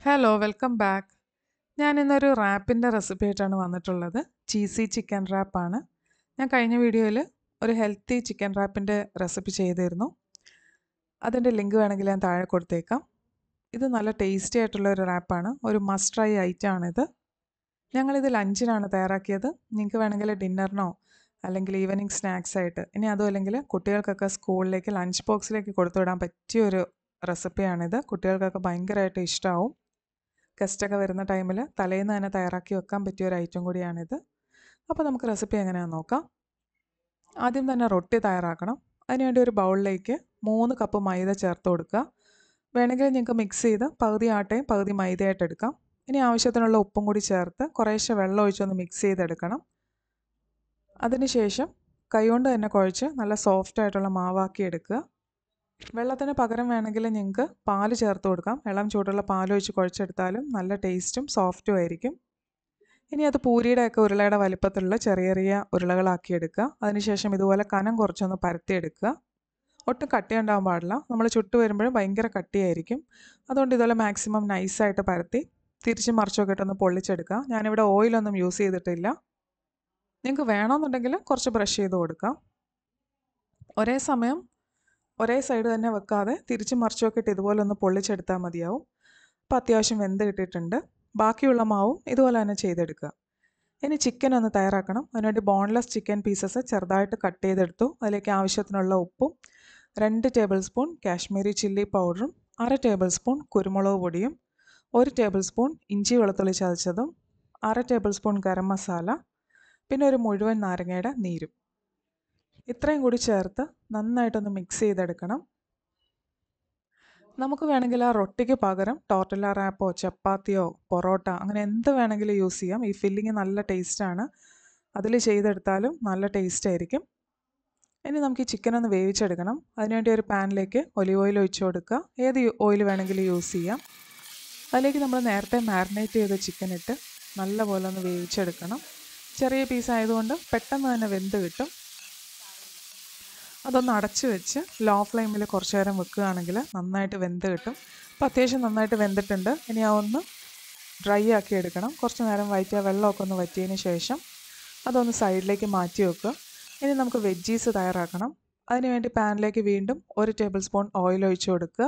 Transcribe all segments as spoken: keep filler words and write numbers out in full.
Hello welcome back. ഞാൻ ഇന്നൊരു റാപ്പിൻ്റെ recipe ആയിട്ടാണ് വന്നിട്ടുള്ളത്. ചീസി ചിക്കൻ റാപ്പാണ്. ഞാൻ കഴിഞ്ഞ വീഡിയോയിൽ ഒരു ഹെൽത്തി ചിക്കൻ റാപ്പിൻ്റെ റെസിപ്പി ചെയ്തിരുന്നു. അതിൻ്റെ ലിങ്ക് വേണമെങ്കിൽ ഞാൻ താഴെ കൊടുത്തേക്കാം. ഇത് നല്ല ടേസ്റ്റി ആയിട്ടുള്ള ഒരു റാപ്പാണ്. ഒരു മസ്റ്റ് ട്രൈ ഐറ്റം ആണിത്. ഞങ്ങളിത് ലഞ്ചിനാണ് തയ്യാറാക്കിയത്. നിങ്ങൾക്ക് വേണമെങ്കിൽ ഡിന്നറിനോ അല്ലെങ്കിൽ ഈവനിങ് സ്നാക്സ് ആയിട്ട്, ഇനി അതും അല്ലെങ്കിൽ കുട്ടികൾക്കൊക്കെ സ്കൂളിലേക്ക് ലഞ്ച് ബോക്സിലേക്ക് കൊടുത്തു വിടാൻ പറ്റിയൊരു റെസിപ്പിയാണിത്. കുട്ടികൾക്കൊക്കെ ഭയങ്കരമായിട്ട് ഇഷ്ടമാവും. ഗസ്റ്റൊക്കെ വരുന്ന ടൈമിൽ തലേന്ന് തന്നെ തയ്യാറാക്കി വെക്കാൻ പറ്റിയ ഒരു ഐറ്റം കൂടിയാണിത്. അപ്പോൾ നമുക്ക് റെസിപ്പി എങ്ങനെയാണെന്ന് നോക്കാം. ആദ്യം തന്നെ റൊട്ടി തയ്യാറാക്കണം. അതിനുവേണ്ടി ഒരു ബൗളിലേക്ക് മൂന്ന് കപ്പ് മൈദ ചേർത്ത് കൊടുക്കുക. വേണമെങ്കിൽ നിങ്ങൾക്ക് മിക്സ് ചെയ്ത് പകുതി ആട്ടയും പകുതി മൈദയായിട്ട് എടുക്കാം. ഇനി ആവശ്യത്തിനുള്ള ഉപ്പും കൂടി ചേർത്ത് കുറേശ്ശെ വെള്ളം ഒഴിച്ചൊന്ന് മിക്സ് ചെയ്തെടുക്കണം. അതിനുശേഷം കൈകൊണ്ട് തന്നെ കുഴച്ച് നല്ല സോഫ്റ്റ് ആയിട്ടുള്ള മാവാക്കി എടുക്കുക. വെള്ളത്തിന് പകരം വേണമെങ്കിൽ നിങ്ങൾക്ക് പാല് ചേർത്ത് കൊടുക്കാം. ഇളം ചൂടുള്ള പാലൊഴിച്ച് കുഴച്ചെടുത്താലും നല്ല ടേസ്റ്റും സോഫ്റ്റും ആയിരിക്കും. ഇനി അത് പൂരിയുടെയൊക്കെ ഉരുളയുടെ വലിപ്പത്തിലുള്ള ചെറിയ ചെറിയ ഉരുളകളാക്കി എടുക്കുക. അതിനുശേഷം ഇതുപോലെ കനം കുറച്ചൊന്ന് പരത്തിയെടുക്കുക. ഒട്ടും കട്ടി ഉണ്ടാകാൻ പാടില്ല. നമ്മൾ ചുട്ട് വരുമ്പോഴും ഭയങ്കര കട്ടിയായിരിക്കും. അതുകൊണ്ട് ഇതുപോലെ മാക്സിമം നൈസായിട്ട് പരത്തി തിരിച്ച് മറിച്ചൊക്കെ ഇട്ടൊന്ന് പൊള്ളിച്ചെടുക്കുക. ഞാനിവിടെ ഓയിലൊന്നും യൂസ് ചെയ്തിട്ടില്ല. നിങ്ങൾക്ക് വേണമെന്നുണ്ടെങ്കിൽ കുറച്ച് ബ്രഷ് ചെയ്ത് കൊടുക്കാം. ഒരേ സമയം ഒരേ സൈഡ് തന്നെ വെക്കാതെ തിരിച്ച് മറിച്ചൊക്കെ ഇട്ട് ഇതുപോലെ ഒന്ന് പൊള്ളിച്ചെടുത്താൽ മതിയാവും. അപ്പോൾ അത്യാവശ്യം വെന്ത് കിട്ടിയിട്ടുണ്ട്. ബാക്കിയുള്ള മാവും ഇതുപോലെ തന്നെ ചെയ്തെടുക്കുക. ഇനി ചിക്കൻ ഒന്ന് തയ്യാറാക്കണം. അതിനുവേണ്ടി ബോൺലെസ് ചിക്കൻ പീസസ് ചെറുതായിട്ട് കട്ട് ചെയ്തെടുത്തു. അതിലേക്ക് ആവശ്യത്തിനുള്ള ഉപ്പും രണ്ട് ടേബിൾ സ്പൂൺ കാശ്മീരി ചില്ലി പൗഡറും അര ടേബിൾ സ്പൂൺ കുരുമുളക് പൊടിയും ഒരു ടേബിൾ സ്പൂൺ ഇഞ്ചി വെളുത്തുള്ളി ചതച്ചതും അര ടേബിൾ സ്പൂൺ ഗരം മസാല, പിന്നെ ഒരു മുഴുവൻ നാരങ്ങയുടെ നീരും ഇത്രയും കൂടി ചേർത്ത് നന്നായിട്ടൊന്ന് മിക്സ് ചെയ്തെടുക്കണം. നമുക്ക് വേണമെങ്കിൽ ആ റൊട്ടിക്ക് പകരം ടോർട്ടില്ല റാപ്പോ ചപ്പാത്തിയോ പൊറോട്ട അങ്ങനെ എന്ത് വേണമെങ്കിലും യൂസ് ചെയ്യാം. ഈ ഫില്ലിങ് നല്ല ടേസ്റ്റാണ്. അതിൽ ചെയ്തെടുത്താലും നല്ല ടേസ്റ്റ് ആയിരിക്കും. ഇനി നമുക്ക് ഈ ചിക്കൻ ഒന്ന് വേവിച്ചെടുക്കണം. അതിനുവേണ്ടി ഒരു പാനിലേക്ക് ഒലിവ് ഓയിൽ ഒഴിച്ച് കൊടുക്കുക. ഏത് ഓയിൽ വേണമെങ്കിലും യൂസ് ചെയ്യാം. അതിലേക്ക് നമ്മൾ നേരത്തെ മാരിനേറ്റ് ചെയ്ത ചിക്കൻ ഇട്ട് നല്ലപോലെ ഒന്ന് വേവിച്ചെടുക്കണം. ചെറിയ പീസ് ആയതുകൊണ്ട് പെട്ടെന്ന് തന്നെ വെന്ത് കിട്ടും. അതൊന്ന് അടച്ച് വെച്ച് ലോ ഫ്ലെയിമിൽ കുറച്ച് നേരം വെക്കുകയാണെങ്കിൽ നന്നായിട്ട് വെന്ത് കിട്ടും. അപ്പോൾ അത്യാവശ്യം നന്നായിട്ട് വെന്തിട്ടുണ്ട്. ഇനി അതൊന്ന് ഡ്രൈ ആക്കി എടുക്കണം. കുറച്ച് നേരം വയറ്റിയ വെള്ളമൊക്കെ ഒന്ന് വറ്റിയതിന് ശേഷം അതൊന്ന് സൈഡിലേക്ക് മാറ്റി വെക്കുക. ഇനി നമുക്ക് വെജീസ് തയ്യാറാക്കണം. അതിനുവേണ്ടി പാനിലേക്ക് വീണ്ടും ഒരു ടേബിൾ സ്പൂൺ ഓയിൽ ഒഴിച്ച് കൊടുക്കുക.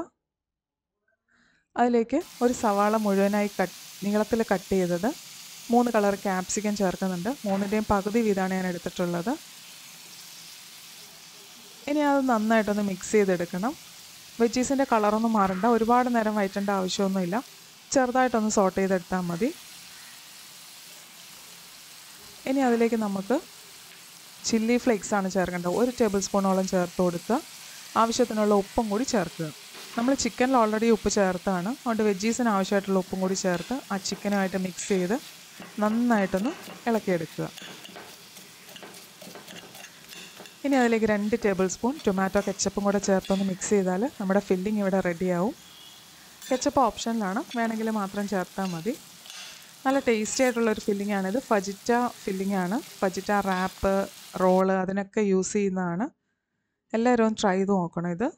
അതിലേക്ക് ഒരു സവാള മുഴുവനായി കട്ട് നീളത്തിൽ കട്ട് ചെയ്തത്, മൂന്ന് കളർ ക്യാപ്സിക്കം ചേർക്കുന്നുണ്ട്. മൂന്നിൻ്റെയും പകുതി വീതമാണ് ഞാൻ എടുത്തിട്ടുള്ളത്. ഇനി അത് നന്നായിട്ടൊന്ന് മിക്സ് ചെയ്തെടുക്കണം. വെജീസിൻ്റെ കളറൊന്നും മാറണ്ട. ഒരുപാട് നേരം വഴറ്റേണ്ട ആവശ്യമൊന്നുമില്ല. ചെറുതായിട്ടൊന്ന് സോട്ട് ചെയ്തെടുത്താൽ മതി. ഇനി അതിലേക്ക് നമുക്ക് ചില്ലി ഫ്ലേക്സാണ് ചേർക്കേണ്ടത്. ഒരു ടേബിൾ സ്പൂണോളം ചേർത്ത് കൊടുക്കുക. ആവശ്യത്തിനുള്ള ഉപ്പും കൂടി ചേർക്കുക. നമ്മൾ ചിക്കനിൽ ഓൾറെഡി ഉപ്പ് ചേർത്താണ്. അതുകൊണ്ട് വെജീസിന് ആവശ്യമായിട്ടുള്ള ഉപ്പും കൂടി ചേർത്ത് ആ ചിക്കനുമായിട്ട് മിക്സ് ചെയ്ത് നന്നായിട്ടൊന്ന് ഇളക്കിയെടുക്കുക. ഇനി അതിലേക്ക് രണ്ട് ടേബിൾ സ്പൂൺ ടൊമാറ്റോ കെച്ചപ്പും കൂടെ ചേർത്തൊന്ന് മിക്സ് ചെയ്താൽ നമ്മുടെ ഫില്ലിംഗ് ഇവിടെ റെഡിയാവും. കെച്ചപ്പ് ഓപ്ഷനിലാണ്, വേണമെങ്കിൽ മാത്രം ചേർത്താൽ മതി. നല്ല ടേസ്റ്റി ആയിട്ടുള്ളൊരു ഫില്ലിംഗ് ആണിത്. ഫജിറ്റ ഫില്ലിംഗ് ആണ്. ഫജിറ്റ റാപ്പ്, റോള് അതിനൊക്കെ യൂസ് ചെയ്യുന്നതാണ്. എല്ലാവരും ഒന്ന് ട്രൈ ചെയ്ത് നോക്കണം ഇത്.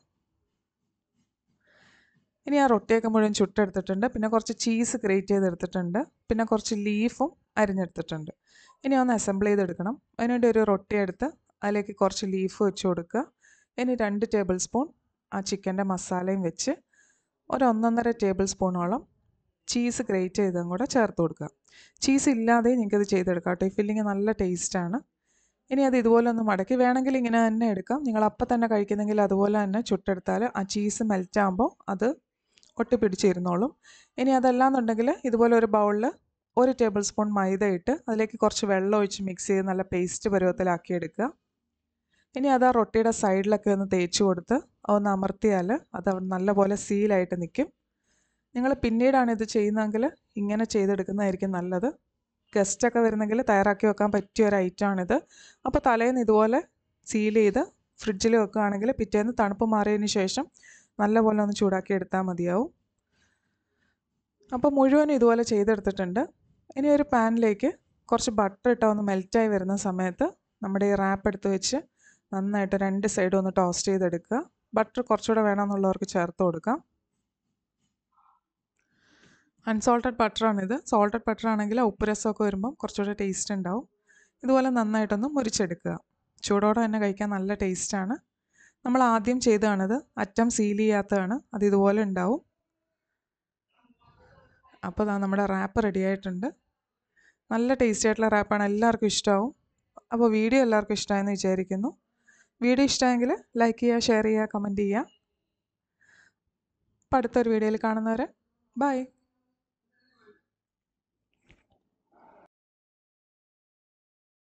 ഇനി ആ റൊട്ടിയൊക്കെ മുഴുവൻ ചുട്ടെടുത്തിട്ടുണ്ട്. പിന്നെ കുറച്ച് ചീസ് ഗ്രേറ്റ് ചെയ്തെടുത്തിട്ടുണ്ട്. പിന്നെ കുറച്ച് ലീഫും അരിഞ്ഞെടുത്തിട്ടുണ്ട്. ഇനി ഒന്ന് അസംബിൾ ചെയ്തെടുക്കണം. അതിനുവേണ്ടി ഒരു റൊട്ടി എടുത്ത് അതിലേക്ക് കുറച്ച് ലീഫ് വെച്ച് കൊടുക്കുക. ഇനി രണ്ട് ടേബിൾ സ്പൂൺ ആ ചിക്കൻ്റെ മസാലയും വെച്ച് ഒരു ഒന്നൊന്നര ടേബിൾ സ്പൂണോളം ചീസ് ഗ്രേറ്റ് ചെയ്തതും കൂടെ ചേർത്ത് കൊടുക്കുക. ചീസ് ഇല്ലാതെ നിങ്ങൾക്കത് ചെയ്തെടുക്കാം കേട്ടോ. ഈ ഫില്ലിങ് നല്ല ടേസ്റ്റാണ്. ഇനി അത് ഇതുപോലെ ഒന്ന് മടക്കി വേണമെങ്കിൽ ഇങ്ങനെ തന്നെ എടുക്കാം. നിങ്ങൾ അപ്പം തന്നെ കഴിക്കുന്നെങ്കിൽ അതുപോലെ തന്നെ ചുട്ടെടുത്താൽ ആ ചീസ് മെൽറ്റ് ആകുമ്പോൾ അത് ഒട്ടിപ്പിടിച്ചിരുന്നോളും. ഇനി അതല്ലാന്നുണ്ടെങ്കിൽ ഇതുപോലെ ഒരു ബൗളിൽ ഒരു ടേബിൾ സ്പൂൺ മൈദ ഇട്ട് അതിലേക്ക് കുറച്ച് വെള്ളം ഒഴിച്ച് മിക്സ് ചെയ്ത് നല്ല പേസ്റ്റ് പരുവത്തിലാക്കി എടുക്കുക. ഇനി അത് ആ റൊട്ടിയുടെ സൈഡിലൊക്കെ ഒന്ന് തേച്ച് കൊടുത്ത് ഒന്ന് അമർത്തിയാൽ അത് നല്ലപോലെ സീലായിട്ട് നിൽക്കും. നിങ്ങൾ പിന്നീടാണ് ഇത് ചെയ്യുന്നതെങ്കിൽ ഇങ്ങനെ ചെയ്തെടുക്കുന്നതായിരിക്കും നല്ലത്. ഗസ്റ്റൊക്കെ വരുന്നെങ്കിൽ തയ്യാറാക്കി വെക്കാൻ പറ്റിയ ഒരു ഐറ്റമാണിത്. അപ്പോൾ തലേന്ന് ഇതുപോലെ സീൽ ചെയ്ത് ഫ്രിഡ്ജിൽ വെക്കുകയാണെങ്കിൽ പിറ്റേന്ന് തണുപ്പ് മാറിയതിന് ശേഷം നല്ലപോലെ ഒന്ന് ചൂടാക്കി എടുത്താൽ മതിയാവും. അപ്പോൾ മുഴുവനും ഇതുപോലെ ചെയ്തെടുത്തിട്ടുണ്ട്. ഇനി ഒരു പാനിലേക്ക് കുറച്ച് ബട്ടർ ഇട്ട് ഒന്ന് മെൽറ്റായി വരുന്ന സമയത്ത് നമ്മുടെ ഈ റാപ്പ് എടുത്ത് വെച്ച് നന്നായിട്ട് രണ്ട് സൈഡും ഒന്ന് ടോസ്റ്റ് ചെയ്തെടുക്കുക. ബട്ടർ കുറച്ചുകൂടെ വേണമെന്നുള്ളവർക്ക് ചേർത്ത് കൊടുക്കാം. അൺസോൾട്ടഡ് ബട്ടറാണിത്. സോൾട്ടഡ് ബട്ടർ ആണെങ്കിൽ ഉപ്പ് രസമൊക്കെ വരുമ്പം കുറച്ചുകൂടെ ടേസ്റ്റ് ഉണ്ടാവും. ഇതുപോലെ നന്നായിട്ടൊന്ന് മുരിച്ചെടുക്കുക. ചൂടോടെ തന്നെ കഴിക്കാൻ നല്ല ടേസ്റ്റാണ്. നമ്മൾ ആദ്യം ചെയ്തതാണിത്. അറ്റം സീൽ ചെയ്യാത്തതാണ്. അത് ഇതുപോലെ ഉണ്ടാവും. അപ്പോൾ ദാ നമ്മുടെ റാപ്പ് റെഡി ആയിട്ടുണ്ട്. നല്ല ടേസ്റ്റി ആയിട്ടുള്ള റാപ്പാണ്. എല്ലാവർക്കും ഇഷ്ടമാവും. അപ്പോൾ വീഡിയോ എല്ലാവർക്കും ഇഷ്ടമായെന്ന് വിചാരിക്കുന്നു. വീഡിയോ ഇഷ്ടമായെങ്കിൽ ലൈക്ക് ചെയ്യുക, ഷെയർ ചെയ്യുക, കമൻറ്റ് ചെയ്യുക. അപ്പോൾ അടുത്തൊരു വീഡിയോയിൽ കാണുന്നവരെ ബൈ.